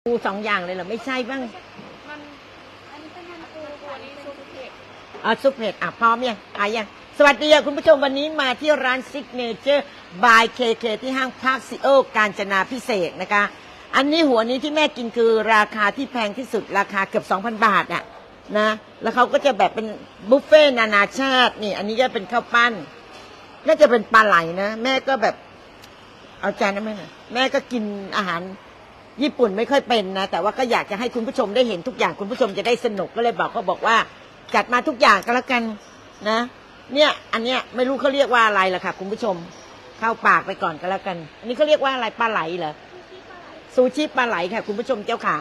ปูสองอย่างเลยเหรอไม่ใช่บ้างมันอันนี้เป็นมันปูตัวนี้ซุปเผ็ดซุปเผ็ดพร้อมยังยังสวัสดีคุณผู้ชมวันนี้มาที่ร้านซิกเนเจอร์บายเคเคที่ห้างพาร์คซิโอกาญจนาพิเศษนะคะอันนี้หัวนี้ที่แม่กินคือราคาที่แพงที่สุดราคาเกือบ 2,000 บาทอ่ะนะแล้วเขาก็จะแบบเป็นบุฟเฟ่นานาชาตินี่อันนี้ก็เป็นข้าวปั้นน่าจะเป็นปลาไหลนะแม่ก็แบบเอาจานนั้นแม่ก็กินอาหารญี่ปุ่นไม่ค่อยเป็นนะแต่ว่าก็อยากจะให้คุณผู้ชมได้เห็นทุกอย่างคุณผู้ชมจะได้สนุกก็เลยบอกว่าจัดมาทุกอย่างก็แล้วกันนะเนี่ยอันเนี้ยไม่รู้เขาเรียกว่าอะไรล่ะค่ะคุณผู้ชมเข้าปากไปก่อนก็แล้วกันอันนี้เขาเรียกว่าอะไรปลาไหลเหรอซูชิปลาไหลค่ะคุณผู้ชมเจ้าขา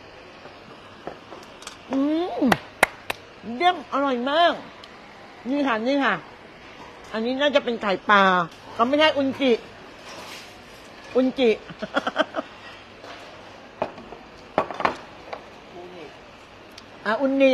เยี่ยมอร่อยมากนี่ค่ะอันนี้น่าจะเป็นไข่ปลาก็ไม่ใช่อุนจิอุนนิอุน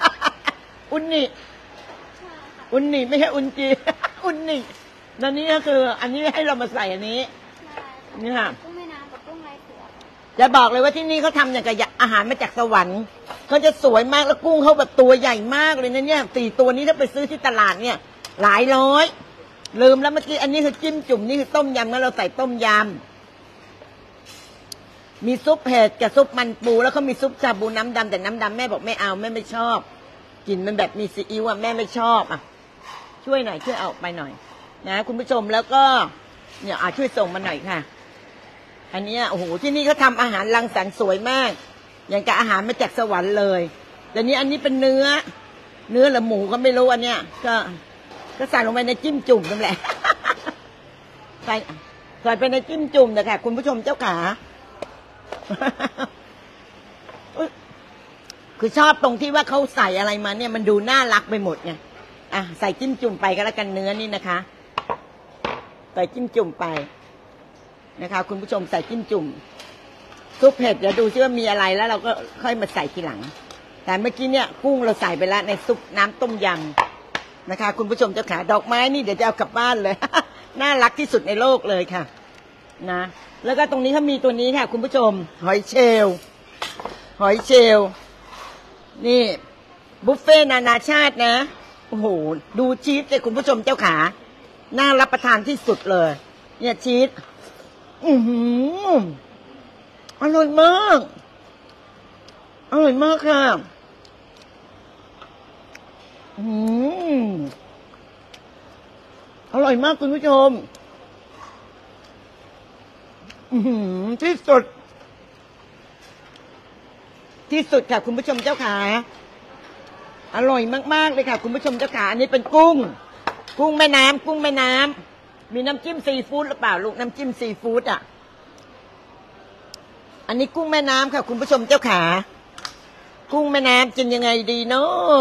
นิไม่ใช่อุนจีอุนนิตอนนี้ก็คืออันนี้ให้เรามาใส่อันนี้นี่ค่ะกุ้งแม่น้ำกับกุ้งลายเสือจะบอกเลยว่าที่นี่เขาทำอย่างกับอาหารมาจากสวรรค์เขาจะสวยมากแล้วกุ้งเขาแบบตัวใหญ่มากเลยนะเนี่ย4 ตัวนี้ถ้าไปซื้อที่ตลาดเนี่ยหลายร้อยลืมแล้วเมื่อกี้อันนี้คือจิ้มจุ่มนี่คือต้มยำแล้วเราใส่ต้มยำมีซุปเห็ดกับซุปมันปูแล้วเขามีซุปชาบูน้ำดำแต่น้ำดำแม่บอกไม่เอาแม่ไม่ชอบกลิ่นมันแบบมีซีอิ๊วแม่ไม่ชอบช่วยหน่อยช่วยเอาไปหน่อยนะคุณผู้ชมแล้วก็เนี่ยช่วยส่งมาหน่อยค่ะอันนี้โอ้โหที่นี่เขาทำอาหารรังสรรค์สวยมากอย่างกับอาหารมาจากสวรรค์เลยแต่นี้อันนี้เป็นเนื้อหรือหมูก็ไม่รู้อันเนี้ยก็ใส่ลงไปในจิ้มจุ่มนั่นแหละใส่ไปในจิ้มจุ่มนะคะคุณผู้ชมเจ้าขาคือชอบตรงที่ว่าเขาใส่อะไรมาเนี่ยมันดูน่ารักไปหมดไงใส่จิ้มจุ่มไปก็แล้วกันเนื้อนี่นะคะใส่จิ้มจุ่มไปนะคะคุณผู้ชมใส่จิ้มจุ่มซุปเผ็ดเดี๋ยวดูซิว่ามีอะไรแล้วเราก็ค่อยมาใส่ทีหลังแต่เมื่อกี้เนี่ยกุ้งเราใส่ไปแล้วในซุปน้ำต้มยำนะคะคุณผู้ชมเจ้าขาดอกไม้นี่เดี๋ยวจะเอากลับบ้านเลย น่ารักที่สุดในโลกเลยค่ะนะแล้วก็ตรงนี้เขามีตัวนี้ค่ะคุณผู้ชมหอยเชลล์นี่บุฟเฟ่นานาชาตินะโอ้โหดูชีสเลยคุณผู้ชมเจ้าขาน่ารับประทานที่สุดเลยเนี่ยชีสอร่อยมากค่ะอร่อยมากคุณผู้ชมที่สุดค่ะคุณผู้ชมเจ้าขาอร่อยมากๆเลยค่ะคุณผู้ชมเจ้าขาอันนี้เป็นกุ้งแม่น้ำมีน้ำจิ้มซีฟู้ดหรือเปล่าลูกน้ำจิ้มซีฟู้ดอันนี้กุ้งแม่น้ำค่ะคุณผู้ชมเจ้าขากุ้งแม่น้ำกินยังไงดีเนาะ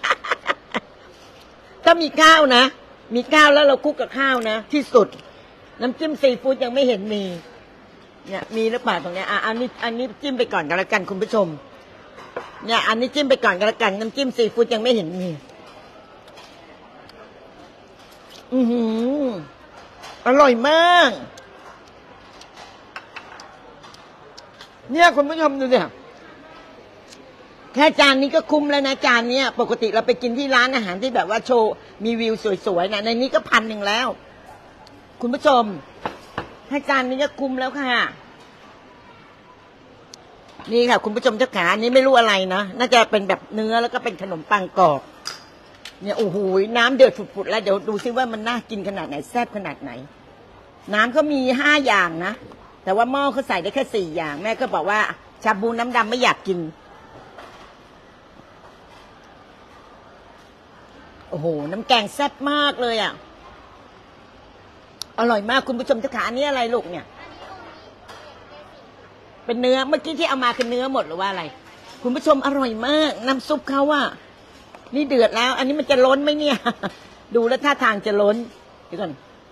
ถ้ามีข้าวนะมีข้าวแล้วเราคลุกกับข้าวนะที่สุดน้ำจิ้มซีฟู้ดยังไม่เห็นมีเนี่ยมีหรือเปล่าตรงเนี้ยอันนี้จิ้มไปก่อนกันแล้วกันคุณผู้ชมเนี่ยอันนี้จิ้มไปก่อนกันแล้วกันน้ำจิ้มซีฟู้ดยังไม่เห็นมีอร่อยมากเนี่ยคุณผู้ชมดูเนี่ยแค่จานนี้ก็คุ้มแล้วนะจานนี้ปกติเราไปกินที่ร้านอาหารที่แบบว่าโชว์มีวิวสวยๆนะในนี้ก็1,000แล้วคุณผู้ชมแค่จานนี้ก็คุ้มแล้วค่ะนี่ค่ะคุณผู้ชมเจ้าขาอันนี้ไม่รู้อะไรนะน่าจะเป็นแบบเนื้อแล้วก็เป็นขนมปังกรอบเนี่ยโอ้โหน้ำเดือดฝุดๆแล้วเดี๋ยวดูซิว่ามันน่ากินขนาดไหนแซ่บขนาดไหนน้ำเขามี5 อย่างนะแต่ว่าหม้อเขาใส่ได้แค่4 อย่างแม่ก็บอกว่าชาบูน้ำดำไม่อยากกินโอ้โหน้ำแกงแซ่บมากเลยอร่อยมากคุณผู้ชมเจ้าขาอันนี้อะไรลูกเนี่ยเป็นเนื้อเมื่อกี้ที่เอามาคือเนื้อหมดหรือว่าอะไรคุณผู้ชมอร่อยมากน้ำซุปเขานี่เดือดแล้วอันนี้มันจะล้นไหมเนี่ยดูแล้วท่าทางจะล้นเดี๋ยวก่อน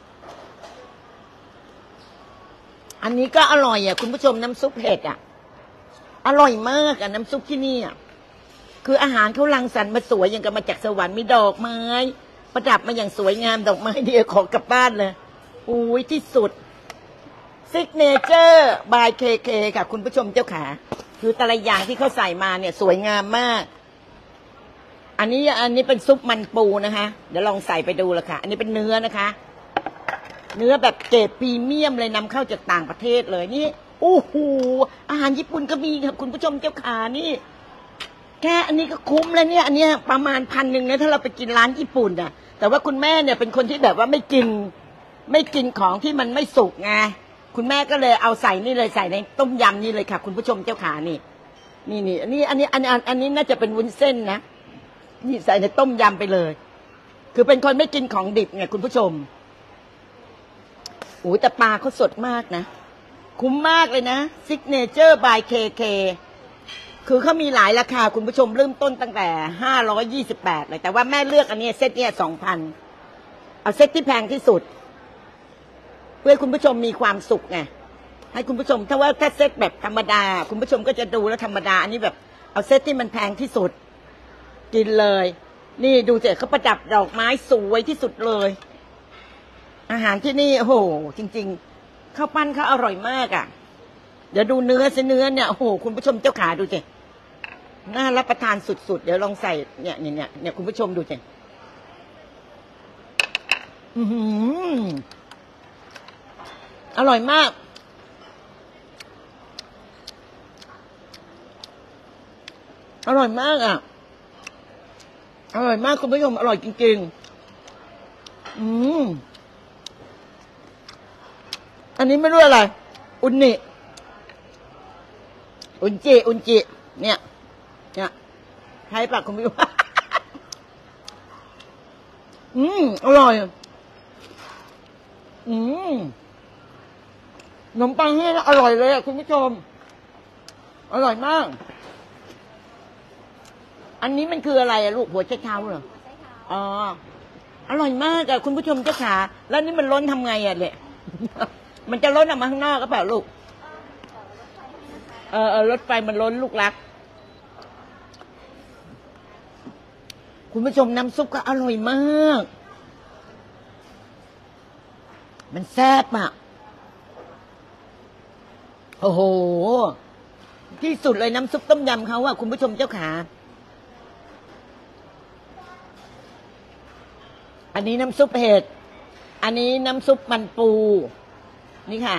อันนี้ก็อร่อยคุณผู้ชมน้ำซุปเห็ดอร่อยมากน้ำซุปที่นี่คืออาหารเขารังสรรค์มาสวยอย่างกับมาจากสวรรค์มีดอกไม้ประดับมาอย่างสวยงามดอกไม้เดียวขอกลับบ้านเลยอุ้ยที่สุดซิกเนเจอร์บายเคเคค่ะคุณผู้ชมเจ้าขาคือแต่ละอย่างที่เขาใส่มาเนี่ยสวยงามมาก อันนี้เป็นซุปมันปูนะคะเดี๋ยวลองใส่ไปดูละค่ะอันนี้เป็นเนื้อนะคะ เนื้อแบบเกรดพรีเมียมเลยนำเข้าจากต่างประเทศเลยนี่โอ้โหอาหารญี่ปุ่นก็มีครับคุณผู้ชมเจ้าขานี่แค่อันนี้ก็คุ้มแล้วเนี่ยอันเนี้ยประมาณ1,000นะถ้าเราไปกินร้านญี่ปุ่นอ่ะแต่ว่าคุณแม่เนี่ยเป็นคนที่แบบว่าไม่กินของที่มันไม่สุกไงคุณแม่ก็เลยเอาใส่นี่เลยใส่ในต้มยำนี่เลยค่ะคุณผู้ชมเจ้าขานี่อันนี้น่าจะเป็นวุ้นเส้นนะนี่ใส่ในต้มยำไปเลย คือเป็นคนไม่กินของดิบไงคุณผู้ชมโอ้แต่ปลาเขาสดมากนะคุ้มมากเลยนะ Signature by KK คือเขามีหลายราคาคุณผู้ชมเริ่มต้นตั้งแต่528เลยแต่ว่าแม่เลือกอันนี้เซตเนี่ย2,000เอาเซตที่แพงที่สุดเพื่อคุณผู้ชมมีความสุขไงให้คุณผู้ชมถ้าเซตแบบธรรมดาคุณผู้ชมก็จะดูแล้วธรรมดาอันนี้แบบเอาเซตที่มันแพงที่สุดกินเลยนี่ดูเจ๊เขาประดับดอกไม้สวยที่สุดเลยอาหารที่นี่โอ้โหจริงๆข้าวปั้นเขาอร่อยมากอ่ะเดี๋ยวดูเนื้อเนี่ยโอ้โหคุณผู้ชมเจ้าขาดูเจ๊น่ารับประทานสุดๆเดี๋ยวลองใส่เนี่ยคุณผู้ชมดูเจ๊อร่อยมากอร่อยมากอ่ะอร่อยมากคุณผู้ชมอร่อยจริงๆอันนี้ไม่รู้อะไรอุนจิเนี่ยใช่ปะคุณผู้ชม อร่อยขนมปังนี่อร่อยเลยอ่ะคุณผู้ชมอร่อยมากอันนี้มันคืออะไรอะลูกหัวไชเท้าเหรออ๋ออร่อยมากอะคุณผู้ชมเจ้าขาแล้วนี่มันล้นทำไงอะเนี่ย มันจะล้นออกมาข้างนอกก็เปล่าลูกรถไฟมันล้นลูกรักคุณผู้ชมน้ำซุปก็อร่อยมากมันแซ่บอะโอ้โหที่สุดเลยน้ำซุปต้มยำเขาอะคุณผู้ชมเจ้าขาอันนี้น้ำซุปเห็ดอันนี้น้ำซุปมันปูนี่ค่ะ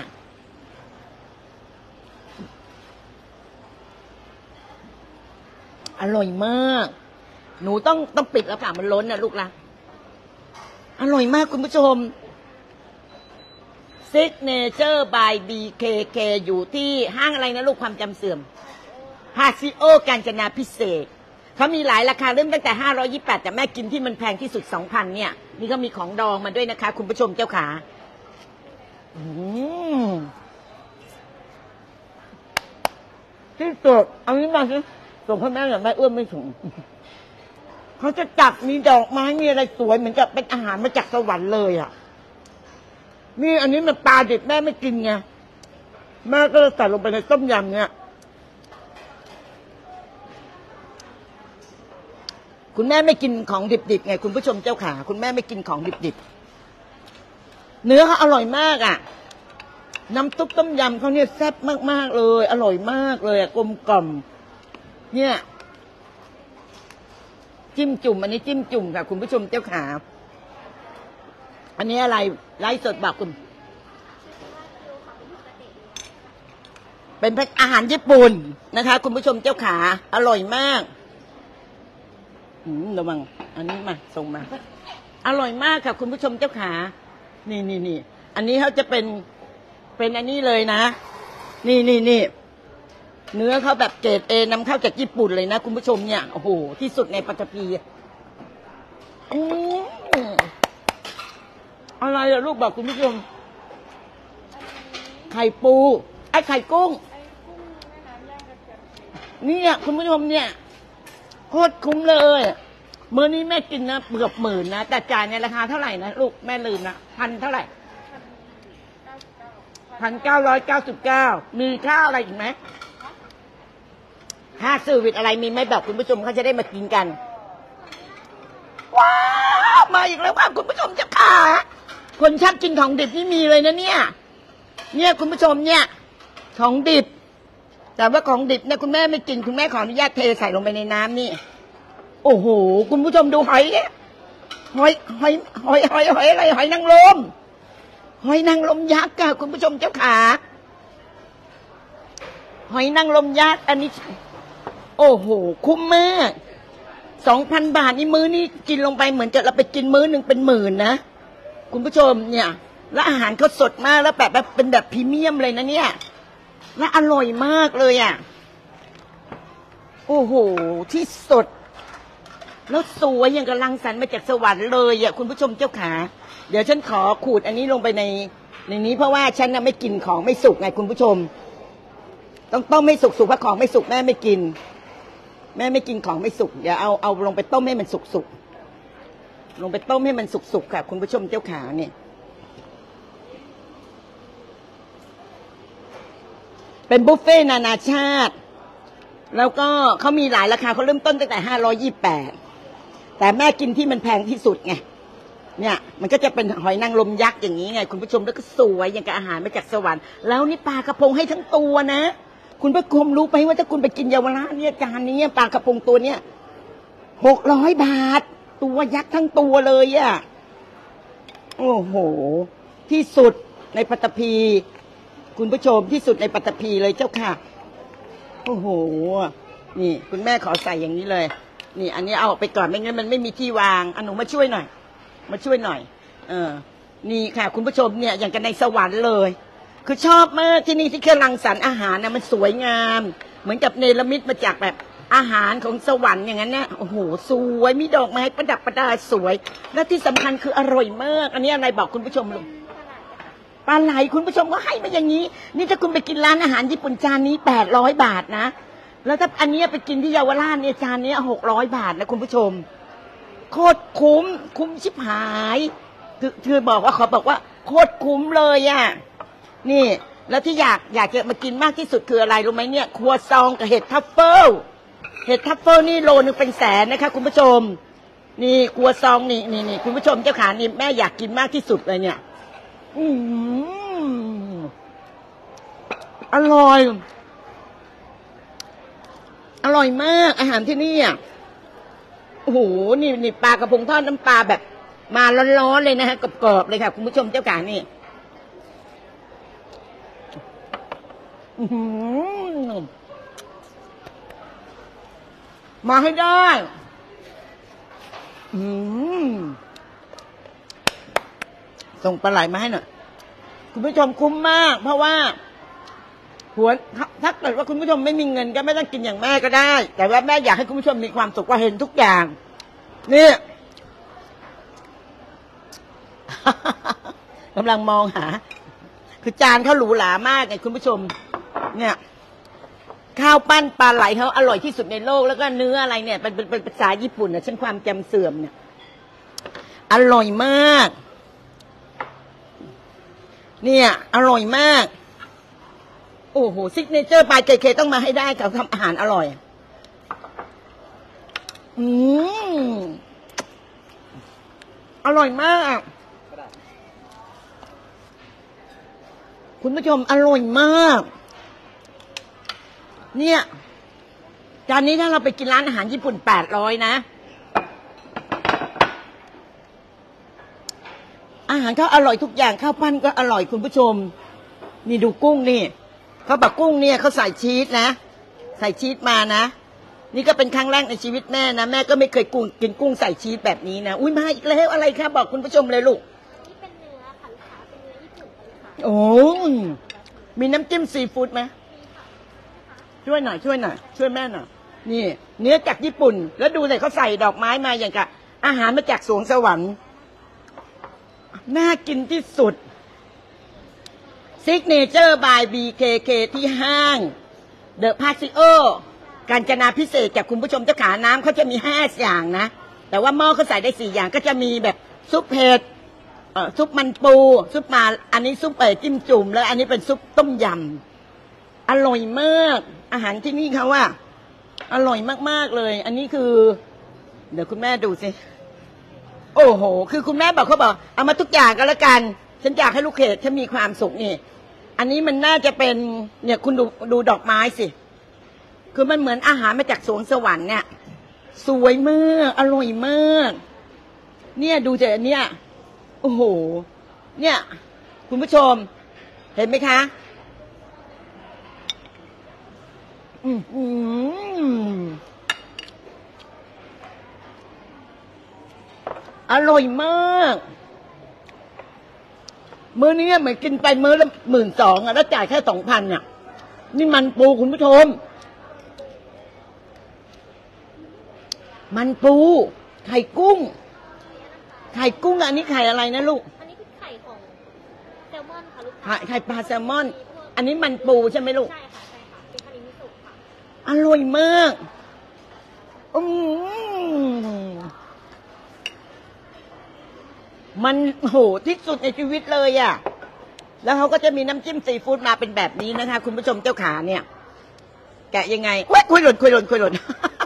อร่อยมากหนูต้องปิดแล้วค่ะมันล้นนะลูกละอร่อยมากคุณผู้ชม Signature by BKK อยู่ที่ห้างอะไรนะลูกความจำเสื่อมพาซิโอกาญจนาพิเศษเขามีหลายราคาเริ่มตั้งแต่528แต่แม่กินที่มันแพงที่สุด 2,000 เนี่ยนี่ก็มีของดองมาด้วยนะคะคุณผู้ชมเจ้าขาที่สุดเอานี้มาสิส่งให้แม่หน่อยแม่เอื้อมไม่ถึงเขาจะจับมีดอกไม้มีอะไรสวยเหมือนกับเป็นอาหารมาจากสวรรค์เลยอ่ะนี่อันนี้มันปลาดิบแม่ไม่กินไงแม่ก็เลยใส่ลงไปในต้มยำเนี่ยคุณแม่ไม่กินของดิบๆไงคุณผู้ชมเจ้าขาคุณแม่ไม่กินของดิบๆเนื้อเขาอร่อยมากอ่ะน้ำซุปต้มยำเขาเนี่ยแซ่บมากๆเลยอร่อยมากเลยกลมกล่อมเนี่ยจิ้มจุ่มอันนี้จิ้มจุ่มค่ะคุณผู้ชมเจ้าขาอันนี้อะไรไลฟ์สดบอกคุณเป็นอาหารญี่ปุ่นนะคะคุณผู้ชมเจ้าขาอร่อยมากระวังอันนี้มาส่งมาอร่อยมากค่ะคุณผู้ชมเจ้าขานี่อันนี้เขาจะเป็นอันนี้เลยนะนี่เนื้อเขาแบบเกรดเอนำเข้าจากญี่ปุ่นเลยนะคุณผู้ชมเนี่ยโอ้โหที่สุดในปัตตภีอะไรอะลูกบอกคุณผู้ชมไข่ปูไอ้ไข่กุ้งเนี่ยคุณผู้ชมเนี่ยโคตรคุ้มเลยมื้อนี้แม่กินนะเกือบ10,000นะแต่จ่ายในราคาเท่าไหร่นะลูกแม่ลืมนะ1,000เท่าไหร่1,999มีข้าวอะไรอีกไหมค่าเซอร์วิสอะไรมีไหมแบบคุณผู้ชมเขาจะได้มากินกันว้าวมาอีกแล้วค่ะคุณผู้ชมจะขาคนชอบกินของดิบนี่มีเลยนะเนี่ยคุณผู้ชมเนี่ยของดิบแต่ว่าของดิบเนี่ยคุณแม่ไม่กินคุณแม่ขออนุญาตเทใส่ลงไปในน้ำนี่โอ้โหคุณผู้ชมดูหอยเนี่ยหอยอะไรหอยนางรมหอยนางรมยักษ์ค่ะคุณผู้ชมเจ้าขาหอยนางรมยักษ์อันนี้โอ้โหคุ้มมาก2,000 บาทนี่มื้อนี้กินลงไปเหมือนกับเราไปกินมื้อหนึ่งเป็นหมื่นนะคุณผู้ชมเนี่ยแล้วอาหารเขาสดมากแล้วแบบเป็นแบบพรีเมียมเลยนะเนี่ยและอร่อยมากเลยอ่ะโอ้โหที่สดแล้วสวยอย่างกับรังสรรค์มาจากสวรรค์เลยอ่ะคุณผู้ชมเจ้าขาเดี๋ยวฉันขอขูดอันนี้ลงไปในนี้เพราะว่าฉันน่ะไม่กินของไม่สุกไงคุณผู้ชมต้องไม่สุกเพราะของไม่สุกแม่ไม่กินแม่ไม่กินของไม่สุกเดี๋ยวเอาลงไปต้มให้มันสุกลงไปต้มให้มันสุกค่ะคุณผู้ชมเจ้าขาเนี่ยเป็นบุฟเฟ่นานาชาติแล้วก็เขามีหลายราคาเขาเริ่มต้นตั้งแต่528แต่แม่กินที่มันแพงที่สุดไงเนี่ยมันก็จะเป็นหอยนางรมยักษ์อย่างนี้ไงคุณผู้ชมแล้วก็สวยอย่างกับอาหารมาจากสวรรค์แล้วนี่ปลากระพงให้ทั้งตัวนะคุณผู้ชมรู้ไหมว่าถ้าคุณไปกินเยาวราชเนี่ยจานนี้ปลากระพงตัวเนี้ย600 บาทตัวยักษ์ทั้งตัวเลยอ่ะโอ้โหที่สุดในปัตตภีคุณผู้ชมที่สุดในปัตตภีเลยเจ้าค่ะโอ้โหนี่คุณแม่ขอใส่อย่างนี้เลยนี่อันนี้เอาออกไปก่อนไม่งั้นมันไม่มีที่วางหนูมาช่วยหน่อยนี่ค่ะคุณผู้ชมเนี่ยอย่างกันในสวรรค์เลยคือชอบมากที่นี่ที่เครื่องรังสรรค์อาหารนะมันสวยงามเหมือนกับเนรมิตมาจากแบบอาหารของสวรรค์อย่างนั้นนะโอ้โหสวยมีดอกไม้ประดับประดาสวยและที่สำคัญคืออร่อยมากอันนี้อะไรบอกคุณผู้ชมลุงปลาไหลคุณผู้ชมก็ให้มาอย่างนี้นี่ถ้าคุณไปกินร้านอาหารญี่ปุ่นจานนี้800 บาทนะแล้วถ้าอันนี้ไปกินที่เยาวราชเนี่ยจานนี้600 บาทนะคุณผู้ชมโคตรคุ้มชิบหายคือขอบอกว่าโคตรคุ้มเลยอ่ะนี่แล้วที่อยากจะมากินมากที่สุดคืออะไรรู้ไหมเนี่ยครัวซองกับเห็ดทัฟเฟิลนี่โลนึงเป็นแสนนะคะคุณผู้ชมนี่ครัวซองนี่คุณผู้ชมเจ้าขานี่แม่อยากกินมากที่สุดเลยเนี่ยอร่อยมากอาหารที่นี่อ่ะโอ้โหนี่ปลากระพงทอดน้ำปลาแบบมาร้อนๆเลยนะฮะกรอบๆเลยค่ะคุณผู้ชมเจ้าขานี่มาให้ได้ส่งปลาไหลมาให้หน่อยคุณผู้ชมคุ้มมากเพราะว่าถ้าเกิดว่าคุณผู้ชมไม่มีเงินก็ไม่ต้องกินอย่างแม่ก็ได้แต่ว่าแม่อยากให้คุณผู้ชมมีความสุขว่าเห็นทุกอย่างนี่ กำลังมองหาคือจานเขาหรูหรามากไงคุณผู้ชมเนี่ยข้าวปั้นปลาไหลเขาอร่อยที่สุดในโลกแล้วก็เนื้ออะไรเนี่ยเป็นภาษาญี่ปุ่นนะฉันความจำเสื่อมเนี่ยอร่อยมากเนี่ยอร่อยมากโอ้โหซิกเนเจอร์บายเคต้องมาให้ได้เขาทำอาหารอร่อยอร่อยมากคุณผู้ชมอร่อยมากเนี่ยจานนี้ถ้าเราไปกินร้านอาหารญี่ปุ่น800นะอาหารเขาอร่อยทุกอย่างข้าวปั้นก็อร่อยคุณผู้ชมนี่ดูกุ้งนี่เขาบอกกุ้งเนี่ยเขาใส่ชีสนะใส่ชีสมานะนี่ก็เป็นครั้งแรกในชีวิตแม่นะแม่ก็ไม่เคยกินกุ้งใส่ชีสแบบนี้นะอุ้ยมาอีกแล้วอะไรคะบอกคุณผู้ชมเลยลูกนี่เป็นเนื้อค่ะลูกค้าเป็นเนื้อญี่ปุ่นค่ะโอ้มีน้ำจิ้มซีฟู้ดไหมช่วยหน่อยช่วยแม่หน่อยนี่เนื้อจากญี่ปุ่นแล้วดูเลยเขาใส่ดอกไม้มาอย่างกับอาหารมาจากสวงสวรรค์น่ากินที่สุดซิกเนเจอร์บาย BKK ที่ห้างเดอะพาซิโอกาญจนาพิเศษจากคุณผู้ชมเจ้าขาน้ำเขาจะมี5 อย่างนะแต่ว่าหม้อเขาใส่ได้4 อย่างก็จะมีแบบซุปเผ็ดซุปมันปูซุปมาอันนี้ซุปจิ้มจุ่มแล้วอันนี้เป็นซุปต้มยำอร่อยมากอาหารที่นี่เขาว่าอร่อยมากๆเลยอันนี้คือเดี๋ยวคุณแม่ดูสิโอ้โหคือคุณแม่บอกเขาบอกเอามาทุกอย่างก็แล้วกันฉันอยากให้ลูกเขตฉันมีความสุขนี่อันนี้มันน่าจะเป็นเนี่ยคุณดูดอกไม้สิคือมันเหมือนอาหารมาจากสวงสวรรค์เนี่ยสวยมากอร่อยมากเนี่ยดูจากอันเนี้ยโอ้โหเนี่ยคุณผู้ชมเห็นไหมคะอร่อยมากมื้อนี้เหมือนกินไปมื้อละ12,000แล้วจ่ายแค่2,000เนี่ยนี่มันปูคุณผู้ชมมันปูไข่กุ้งอันนี้ไข่อะไรนะลูกอันนี้คือไข่ของแซลมอนค่ะลูกไข่ปลาแซลมอนอันนี้มันปูใช่ไหมลูกใช่ค่ะเป็นคานิมิสุค่ะอร่อยมากมันโหที่สุดในชีวิตเลยอ่ะแล้วเขาก็จะมีน้ำจิ้มซีฟู้ดมาเป็นแบบนี้นะคะคุณผู้ชมเจ้าขาเนี่ย แกะยังไงเว้ยคุยหล่น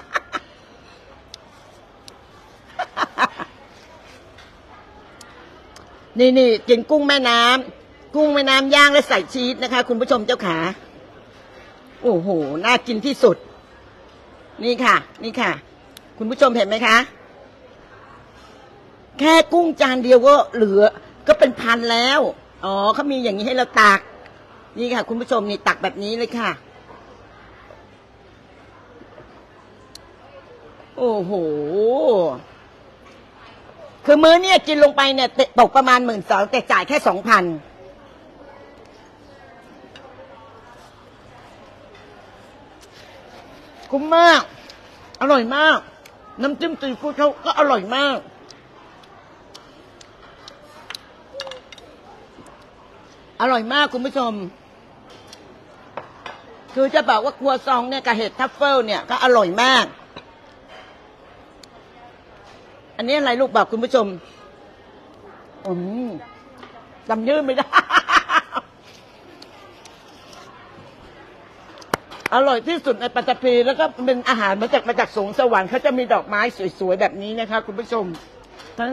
นี่กินกุ้งแม่น้ำย่างและใส่ชีสนะคะคุณผู้ชมเจ้าขาโอ้โหน่ากินที่สุดนี่ค่ะคุณผู้ชมเห็นไหมคะแค่กุ้งจานเดียวก็เหลือก็เป็นพันแล้วอ๋อเขามีอย่างนี้ให้เราตักนี่ค่ะคุณผู้ชมนี่ตักแบบนี้เลยค่ะโอ้โหคือมื้อเนี่ยกินลงไปเนี่ยตกประมาณ12,000แต่จ่ายแค่2,000คุ้มมากอร่อยมากน้ำจิ้มซีฟู้ดเขาก็อร่อยมากคุณผู้ชมคือจะบอกว่าครัวซองเนี่ยกับเห็ดทัฟเฟิลเนี่ยก็อร่อยมากอันนี้อะไรลูกบอกคุณผู้ชมจำยืดไม่ได้ อร่อยที่สุดในปัตตภีแล้วก็เป็นอาหารมาจากสวงสวรรค์เขาจะมีดอกไม้สวยๆแบบนี้นะคะคุณผู้ชมทั้ง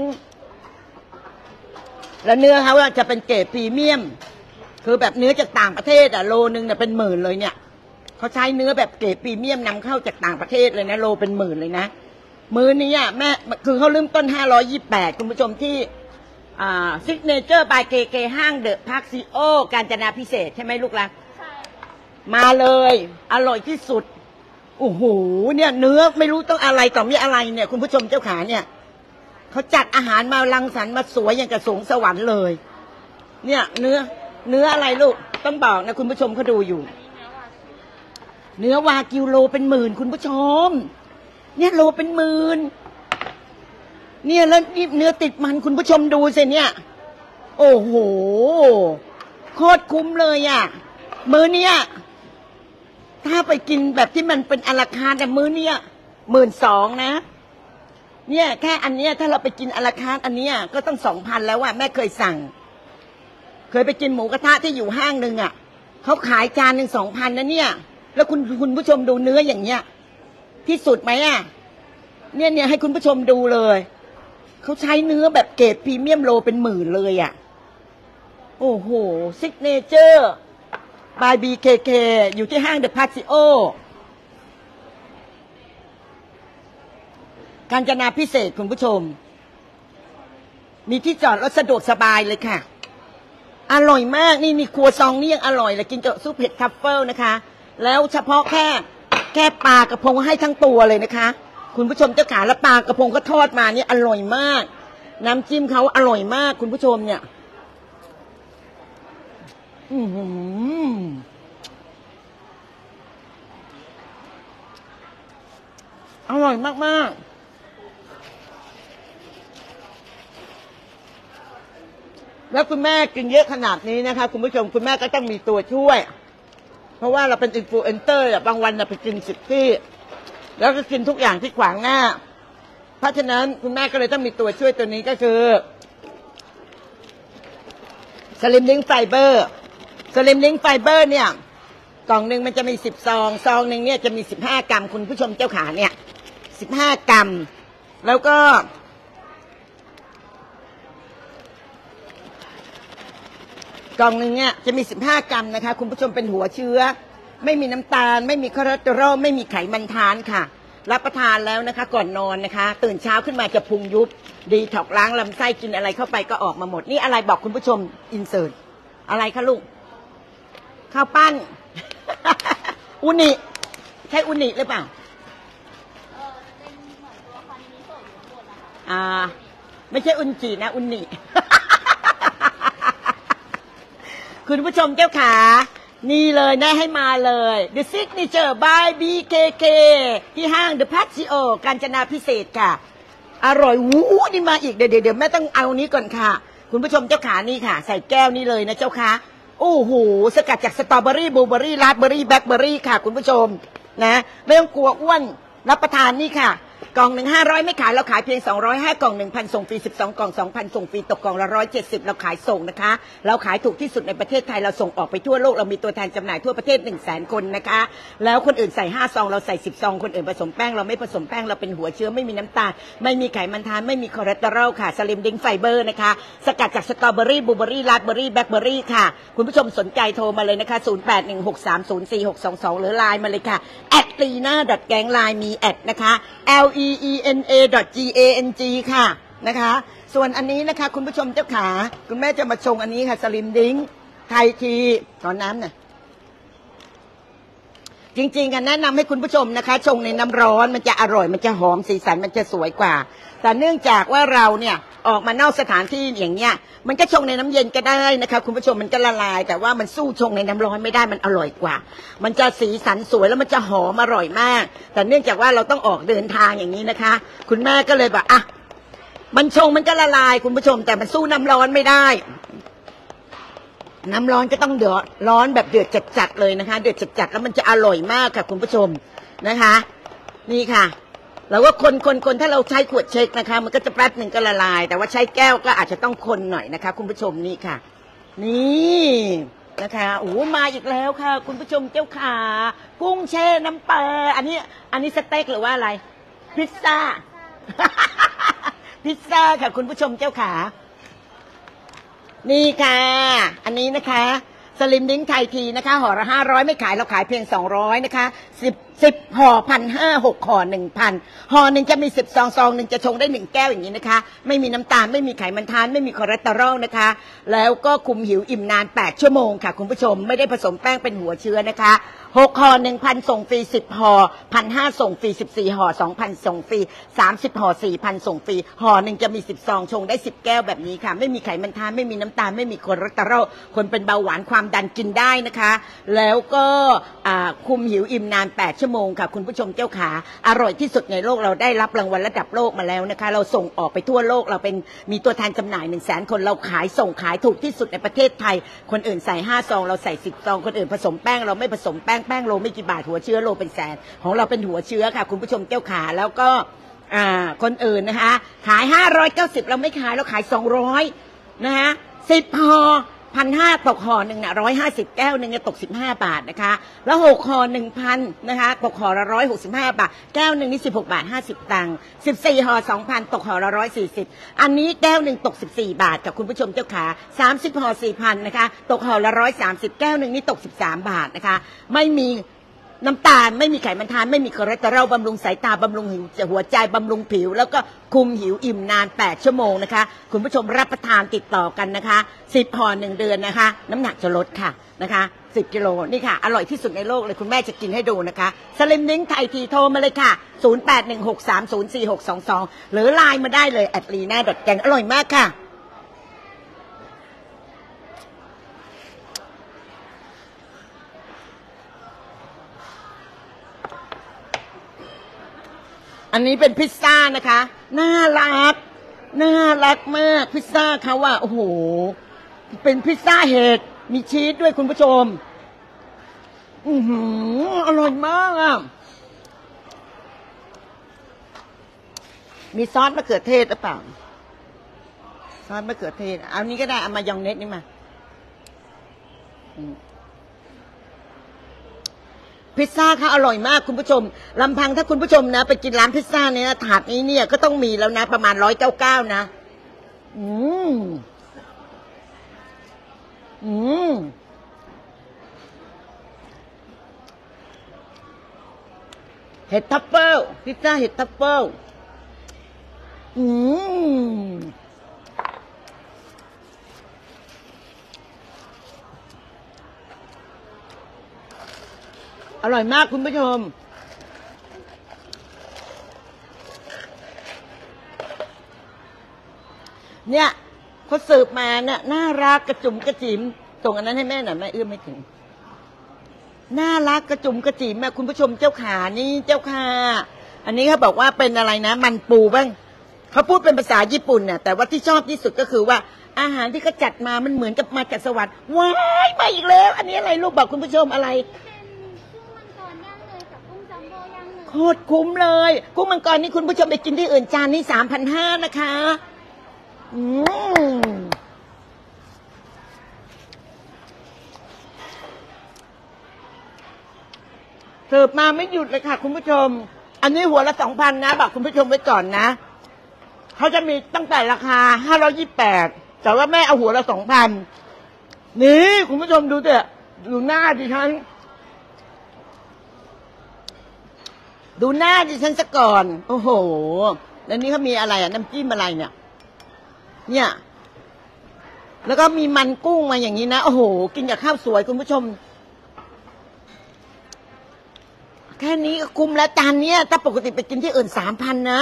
และเนื้อเขาจะเป็นเกรดพรีเมียมคือแบบเนื้อจากต่างประเทศโลนึงเนี่ยเป็นหมื่นเลยเนี่ยเขาใช้เนื้อแบบเกรดพรีเมียมนำเข้าจากต่างประเทศเลยนะโลเป็นหมื่นเลยนะมื้อนี้แม่คือเขาเริ่มต้น528คุณผู้ชมที่ซิกเนเจอร์บายเกห้างเดอะพาร์คซีโอกาญจนาพิเศษใช่ไหมลูกล่ะใช่มาเลยอร่อยที่สุดโอ้โหเนี่ยเนื้อไม่รู้ต้องอะไรต่อมีอะไรเนี่ยคุณผู้ชมเจ้าขาเนี่ยเขาจัดอาหารมารังสรรค์มาสวยอย่างกับสวงสวรรค์เลยเนี่ยเนื้ออะไรลูกต้องบอกนะคุณผู้ชมเขาดูอยู่เนื้อวากิวโลเป็นหมื่นคุณผู้ชมเนี่ยโลเป็นหมื่นเนี่ยแล้วนี่เนื้อติดมันคุณผู้ชมดูสิเนี่ยโอ้โหโคตรคุ้มเลยมื้อเนี้ยถ้าไปกินแบบที่มันเป็นอลาคาร์ทมื้อเนี้ย12,000นะเนี่ยแค่อันเนี้ยถ้าเราไปกินอลาคาร์ทอันเนี้ยก็ต้อง2,000แล้วแม่เคยสั่งเคยไปกินหมูกระทะที่อยู่ห้างนึงเขาขายจานหนึ่ง2,000นะเนี่ยแล้วคุณผู้ชมดูเนื้ออย่างเงี้ยที่สุดไหมเนี่ยให้คุณผู้ชมดูเลยเขาใช้เนื้อแบบเกรดพรีเมียมโลเป็นหมื่นเลยโอ้โหซิกเนเจอร์บายBKKอยู่ที่ห้างเดอะพาซิโอกาญจนาพิเศษคุณผู้ชมมีที่จอดรถสะดวกสบายเลยค่ะอร่อยมากนี่มีครัวซองนี่ยังอร่อยเลยกินกับซุปเห็ดทัฟเฟิลนะคะแล้วเฉพาะแค่ปลากระพงให้ทั้งตัวเลยนะคะคุณผู้ชมเจ้าขาและปลากระพงก็ทอดมาเนี่ยอร่อยมากน้ำจิ้มเขาอร่อยมากคุณผู้ชมเนี่ยอร่อยมากๆแล้วคุณแม่กินเยอะขนาดนี้นะคะคุณผู้ชมคุณแม่ก็ต้องมีตัวช่วยเพราะว่าเราเป็นอินฟลูเอนเซอร์บางวันเราไปกิน10 ที่แล้วก็กินทุกอย่างที่ขวางหน้าเพราะฉะนั้นคุณแม่ก็เลยต้องมีตัวช่วยตัวนี้ก็คือสลิมลิงก์ไฟเบอร์เนี่ยกล่องหนึ่งมันจะมี10 ซองหนึ่งเนี่ยจะมี15 กรัมคุณผู้ชมเจ้าขาเนี่ย15 กรัมแล้วก็กล่องหนึ่งเนี่ยจะมี15 กรัมนะคะคุณผู้ชมเป็นหัวเชื้อไม่มีน้ำตาลไม่มีคอเลสเตอรอลไม่มีไขมันทานค่ะรับประทานแล้วนะคะก่อนนอนนะคะตื่นเช้าขึ้นมาจะพุงยุบดีถอกล้างลำไส้กินอะไรเข้าไปก็ออกมาหมดนี่อะไรบอกคุณผู้ชมอินเสิร์ตอะไรคะลูกข้าวปั้น อุนิใช่อุนิหรือเปล่าเป็นเหมือนตัวคันมิโซะอยู่ข้างบนนะคะไม่ใช่อุนจินะอุนิ คุณผู้ชมเจ้าขานี่เลยแน่ให้มาเลย The Signature by BKK ที่ห้าง The Patio กาญจนาพิเศษค่ะอร่อยวู้นี่มาอีกเดี๋ยวแม่ต้องเอานี้ก่อนค่ะคุณผู้ชมเจ้าขานี่ค่ะใส่แก้วนี้เลยนะเจ้าค่ะโอ้โหสกัดจากสตรอเบอรี่บลูเบอรี่ราสเบอรี่แบล็คเบอรี่ค่ะคุณผู้ชมนะไม่ต้องกลัวอ้วนรับประทานนี่ค่ะกล่อง1 500ไม่ขายเราขายเพียง205กล่อง 1,000 ส่งฟรี12กล่อง 2,000 ส่งฟรีตกกล่องละ170เราขายส่งนะคะเราขายถูกที่สุดในประเทศไทยเราส่งออกไปทั่วโลกเรามีตัวแทนจำหน่ายทั่วประเทศ 100,000 คนนะคะแล้วคนอื่นใส่5ซองเราใส่10ซองคนอื่นผสมแป้งเราไม่ผสมแป้งเราเป็นหัวเชื้อไม่มีน้ำตาลไม่มีไขมันทานไม่มีคอเลสเตอรอลค่ะสลิมดิ้งไฟเบอร์นะคะสกัดจากสตรอเบอรี่บลูเบอรี่ราสเบอรี่แบล็คเบอรี่ค่ะคุณผู้ชมสนใจโทรมาเลยนะคะ0816304622หรือไลน์มาเลยค่ะ@lina.gang ไลน์มีแอดนะคะ leena.gang ค่ะนะคะส่วนอันนี้นะคะคุณผู้ชมเจ้าขาคุณแม่จะมาชงอันนี้ค่ะสลิมดิ้งไทยทีขอน้ำหน่อยจริงๆกันแนะนำให้คุณผู้ชมนะคะชงในน้ำร้อนมันจะอร่อยมันจะหอมสีสันมันจะสวยกว่าแต่เนื่องจากว่าเราเนี่ยออกมานอกสถานที่อย่างเงี้ยมันก็ชงในน้ำเย็นก็ได้นะคะคุณผู้ชมมันก็ละลายแต่ว่ามันสู้ชงในน้ำร้อนไม่ได้มันอร่อยกว่ามันจะสีสันสวยแล้วมันจะหอมอร่อยมากแต่เนื่องจากว่าเราต้องออกเดินทางอย่างนี้นะคะคุณแม่ก็เลยบอกมันชงมันก็ละลายคุณผู้ชมแต่มันสู้น้ำร้อนไม่ได้น้ำร้อนก็ต้องเดือดร้อนแบบเดือดจัดๆเลยนะคะเดือดจัดๆแล้วมันจะอร่อยมากค่ะคุณผู้ชมนะคะนี่ค่ะแล้วว่าคนถ้าเราใช้ขวดเช็คนะคะมันก็จะแป๊บหนึ่งก็ละลายแต่ว่าใช้แก้วก็อาจจะต้องคนหน่อยนะคะคุณผู้ชมนี่ค่ะนี่นะคะโอ้มาอีกแล้วค่ะคุณผู้ชมเจ้าขากุ้งแช่น้ำปลาอันนี้สเต็กหรือว่าอะไรพิซซ่า พิซซ่าค่ะคุณผู้ชมเจ้าขานี่ค่ะอันนี้นะคะสลิมดิ้งไทยทีนะคะห่อละ500ไม่ขายเราขายเพียง200นะคะ10ห่อ1,500 6ห่อ 1,000 ห่อหนึ่งจะมี10ซองหนึ่งจะชงได้1แก้วอย่างนี้นะคะไม่มีน้ำตาลไม่มีไขมันทานไม่มีคอเลสเตอรอลนะคะแล้วก็คุมหิวอิ่มนาน8ชั่วโมงค่ะคุณผู้ชมไม่ได้ผสมแป้งเป็นหัวเชื้อนะคะ6ห่อ 1,000 ส่งฟรี10ห่อ 1,500 ส่งฟรี14ห่อ 2,000 ส่งฟรี30ห่อ 4,000 ส่งฟรีห่อหนึ่งจะมี10ซองชงได้10แก้วแบบนี้ค่ะไม่มีไขมันทานไม่มีน้ำตาลไม่มีคอเลสเตอรอลคนเป็นเบาหวานความดันกินได้นะคะแล้วก็คุมหิวอิ่มนาน8ชั่วโมงค่ะคุณผู้ชมเจ้าขาอร่อยที่สุดในโลกเราได้รับรางวัลระดับโลกมาแล้วนะคะเราส่งออกไปทั่วโลกเราเป็นมีตัวแทนจำหน่าย 100,000 คนเราขายส่งขายถูกที่สุดในประเทศไทยคนอื่นใส่5ซองเราใส่10ซองคนอื่นผสมแป้งเราไม่ผสมแป้งโลไม่กี่บาทหัวเชื้อโลเป็นแสนของเราเป็นหัวเชื้อค่ะคุณผู้ชมเจ้าขาแล้วก็คนอื่นนะคะขาย590เราไม่ขายเราขาย200นะคะ10ห่อ1,500ตกห่อหนึ่งเนี่ย150แก้วหนึ่งจะตก15 บาทนะคะแล้ว6ห่อ 1,000นะคะตกห่อละ165 บาทแก้วหนึ่งนี่16 บาท 50 ตังค์14ห่อ 2,000 ตกห่อละ140อันนี้แก้วหนึ่งตก14 บาทกับคุณผู้ชมเจ้าขา30ห่อ 4,000นะคะตกห่อละ130แก้วหนึ่งนี่ตก13 บาทนะคะไม่มีน้ำตาลไม่มีไขมันทานไม่มีคอเลสเตอรอลบำรุงสายตาบำรุงหัวใจบำรุงผิวแล้วก็คุมหิวอิ่มนาน8ชั่วโมงนะคะคุณผู้ชมรับประทานติดต่อกันนะคะ10ห่อ1เดือนนะคะน้ำหนักจะลดค่ะนะคะ10 กิโลนี่ค่ะอร่อยที่สุดในโลกเลยคุณแม่จะกินให้ดูนะคะสลิมดิ้งไทยทีโทรมาเลยค่ะ0816304622หรือไลน์มาได้เลย@lina.gangอร่อยมากค่ะอันนี้เป็นพิซซ่านะคะน่ารักมากพิซซ่าเขาว่าโอ้โหเป็นพิซซ่าเห็ดมีชีสด้วยคุณผู้ชมอร่อยมากอ่ะมีซอสมะเขือเทศหรือเปล่าซอสมะเขือเทศเอานี้ก็ได้เอามายองเนสนี่มาพิซซ่าค่ะอร่อยมากคุณผู้ชมลำพังถ้าคุณผู้ชมนะไปกินร้านพิซซ่าเนี่ยถาดนี้เนี่ยก็ต้องมีแล้วนะประมาณ199นะอเห็ดทัฟเฟิลพิซซ่าเห็ดทัฟเฟิลอร่อยมากคุณผู้ชมเนี่ยเขาเสิร์ฟมาเนี่ยน่ารักกระจุ๋มกระจิ๋มส่งอันนั้นให้แม่หน่อยแม่เอื้อมไม่ถึงน่ารักกระจุ๋มกระจิ๋มแม่คุณผู้ชมเจ้าขานี่เจ้าค่ะอันนี้เขาบอกว่าเป็นอะไรนะมันปูบ้างเขาพูดเป็นภาษาญี่ปุ่นเนี่ยแต่ว่าที่ชอบที่สุดก็คือว่าอาหารที่เขาจัดมามันเหมือนกับมาจากสวรรค์ว้ายมาอีกแล้วอันนี้อะไรลูกบอกคุณผู้ชมอะไรโคตรคุ้มเลยกุ้งมังกรนี่คุณผู้ชมไปกินที่อื่นจานนี้3,500นะคะเสิร์ฟมาไม่หยุดเลยค่ะคุณผู้ชมอันนี้หัวละ2,000นะบอกคุณผู้ชมไว้ก่อนนะเขาจะมีตั้งแต่ราคา528แต่ว่าแม่เอาหัวละ2,000นี่คุณผู้ชมดูเถอะดูหน้าดิฉันดูหน้าดิฉันซะก่อนโอ้โหแล้วนี่เขามีอะไรอ่ะน้ำจิ้มอะไรเนี่ยแล้วก็มีมันกุ้งมาอย่างนี้นะโอ้โหกินกับข้าวสวยคุณผู้ชมแค่นี้ก็คุ้มแล้วจานนี้ถ้าปกติไปกินที่อื่น3,000นะ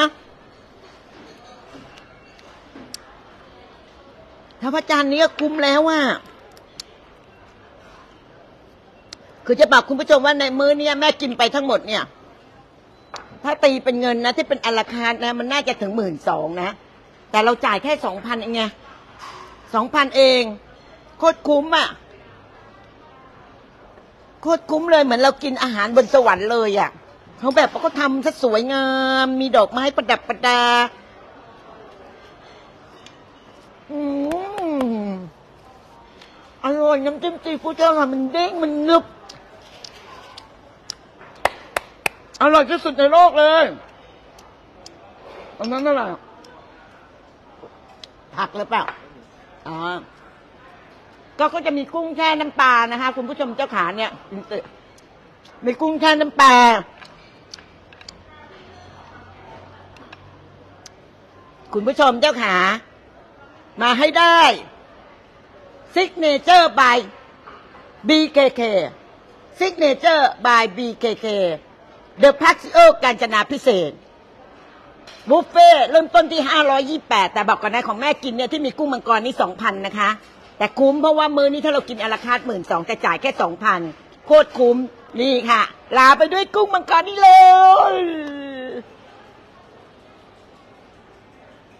ถ้าว่าจานนี้ก็คุ้มแล้วอ่ะคือจะบอกคุณผู้ชมว่าในมื้อนี้แม่กินไปทั้งหมดเนี่ยถ้าตีเป็นเงินนะที่เป็นอลาคาร์ทนะมันน่าจะถึง12,000นะแต่เราจ่ายแค่2,000เองไง2,000เองโคตรคุ้มอ่ะโคตรคุ้มเลยเหมือนเรากินอาหารบนสวรรค์เลยอ่ะเขาแบบเขาทำซะสวยงามมีดอกไม้ประดับประดาอร่อยน้ำจิ้มซีฟู้ดอร่อยมันเด้งมันนึบอร่อยที่สุดในโลกเลยอันนั้นอะไรผักหรือเปล่าก็จะมีกุ้งแช่น้ำปลานะคะคุณผู้ชมเจ้าขาเนี่ยมีกุ้งแช่น้ำปลาคุณผู้ชมเจ้าขามาให้ได้ซิกเนเจอร์บาย BKK ซิกเนเจอร์บาย BKK The Paxio กาญจนาพิเศษบุฟเฟ่เริ่มต้นที่528แต่บอกก่อนนะของแม่กินเนี่ยที่มีกุ้งมังกรนี่ 2,000 นะคะแต่คุ้มเพราะว่ามื้อนี้ถ้าเรากินอลาคาร์ท12,000แต่จ่ายแค่ 2,000โคตรคุ้มนี่ค่ะลาไปด้วยกุ้งมังกรนี่เลย